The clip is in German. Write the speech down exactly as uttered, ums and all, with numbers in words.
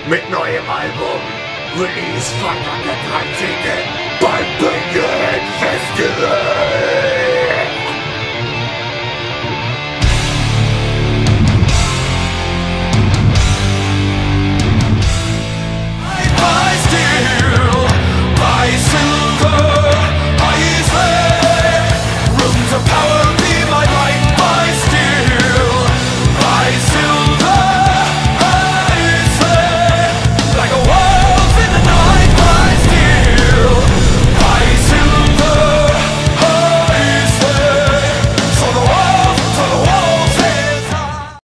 mit neuem Album. Release von der dreizehnten beim Penguin Festival.